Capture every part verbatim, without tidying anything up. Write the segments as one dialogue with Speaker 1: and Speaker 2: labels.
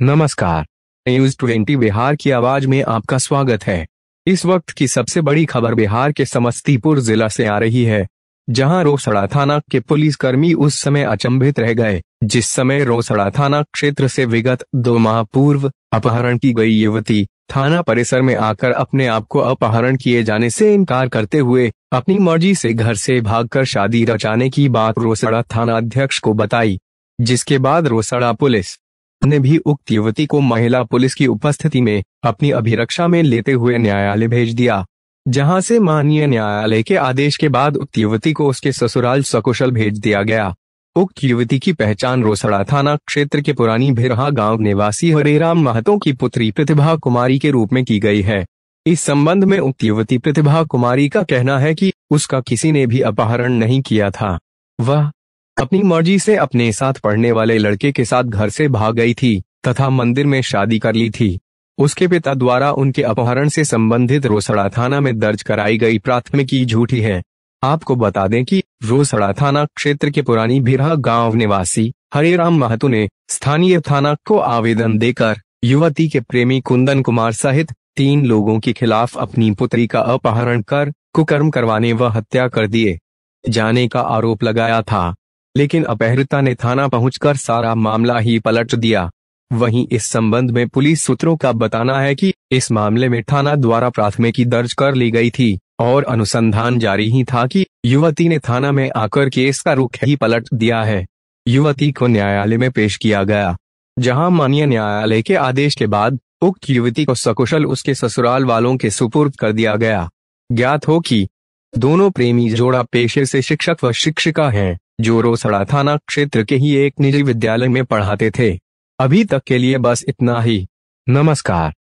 Speaker 1: नमस्कार। News twenty Bihar की आवाज में आपका स्वागत है। इस वक्त की सबसे बड़ी खबर बिहार के समस्तीपुर जिला से आ रही है, जहां रोसड़ा थाना के पुलिसकर्मी उस समय अचंभित रह गए जिस समय रोसड़ा थाना क्षेत्र से विगत दो माह पूर्व अपहरण की गई युवती थाना परिसर में आकर अपने आप को अपहरण किए जाने से इनकार करते हुए अपनी मर्जी से घर से भागकर शादी रचाने की बात रोसड़ा थाना अध्यक्ष को बताई, जिसके बाद रोसड़ा पुलिस ने भी उक्त युवती को महिला पुलिस की उपस्थिति में अपनी अभिरक्षा में लेते हुए न्यायालय भेज दिया, जहां से माननीय न्यायालय के आदेश के बाद उक्त युवती को उसके ससुराल सकुशल भेज दिया गया। उक्त युवती की पहचान रोसड़ा थाना क्षेत्र के पुरानी भिरहा गांव निवासी हरेराम महतो की पुत्री प्रतिभा कुमारी के रूप में की गई है। इस संबंध में उक्त युवती प्रतिभा कुमारी का कहना है कि उसका किसी ने भी अपहरण नहीं किया था, वह अपनी मर्जी से अपने साथ पढ़ने वाले लड़के के साथ घर से भाग गई थी तथा मंदिर में शादी कर ली थी। उसके पिता द्वारा उनके अपहरण से संबंधित रोसड़ा थाना में दर्ज कराई गई प्राथमिकी झूठी है। आपको बता दें कि रोसड़ा थाना क्षेत्र के पुरानी भिरहा गांव निवासी हरेराम महतो ने स्थानीय थाना को आवेदन देकर युवती के प्रेमी कुंदन कुमार सहित तीन लोगों के खिलाफ अपनी पुत्री का अपहरण कर कुकर्म करवाने व हत्या कर दिए जाने का आरोप लगाया था, लेकिन अपहृता ने थाना पहुंचकर सारा मामला ही पलट दिया। वहीं इस संबंध में पुलिस सूत्रों का बताना है कि इस मामले में थाना द्वारा प्राथमिकी दर्ज कर ली गई थी और अनुसंधान जारी ही था कि युवती ने थाना में आकर केस का रुख ही पलट दिया है। युवती को न्यायालय में पेश किया गया, जहां माननीय न्यायालय के आदेश के बाद उक्त युवती को सकुशल उसके ससुराल वालों के सुपुर्द कर दिया गया। ज्ञात हो कि दोनों प्रेमी जोड़ा पेशे से शिक्षक व शिक्षिका हैं, जो रोसड़ा थाना क्षेत्र के ही एक निजी विद्यालय में पढ़ाते थे। अभी तक के लिए बस इतना ही। नमस्कार।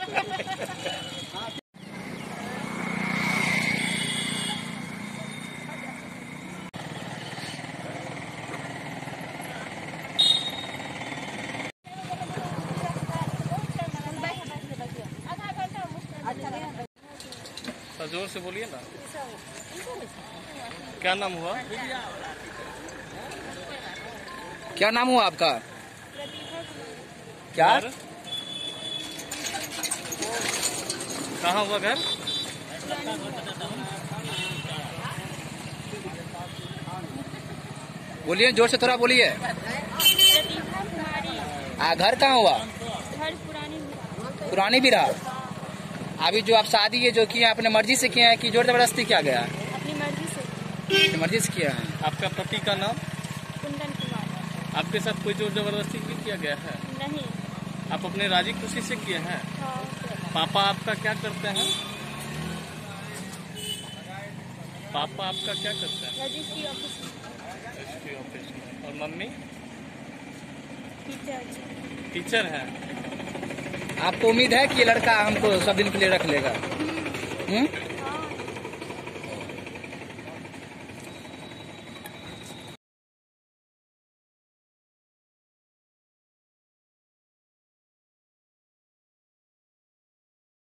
Speaker 2: जोर से बोलिए ना। क्या नाम हुआ?
Speaker 3: क्या नाम हुआ आपका? क्या?
Speaker 2: कहाँ हुआ घर?
Speaker 3: बोलिए, जोर से थोड़ा बोलिए। आ, घर कहाँ हुआ?
Speaker 4: घर पुरानी
Speaker 3: पुरानी बिरहा। अभी जो आप शादी ये जो किए आपने मर्जी से किए हैं कि जोर जबरदस्ती किया गया?
Speaker 4: अपनी मर्जी से।
Speaker 3: अपनी मर्जी से किया है।
Speaker 2: आपका पति का नाम?
Speaker 4: कुंदन कुमार।
Speaker 2: आपके साथ कोई जोर जबरदस्ती भी किया गया है?
Speaker 4: नहीं।
Speaker 2: आप अपने राजी खुशी से किए हैं?
Speaker 4: हाँ।
Speaker 2: पापा आपका क्या करते हैं? पापा आपका क्या करते हैं?
Speaker 4: रजिस्ट्री ऑफिस में।
Speaker 2: रजिस्ट्री ऑफिस में। और मम्मी?
Speaker 4: टीचर।
Speaker 2: टीचर है।
Speaker 3: आपको उम्मीद है कि ये लड़का हमको सब दिन के लिए रख लेगा? हम्म?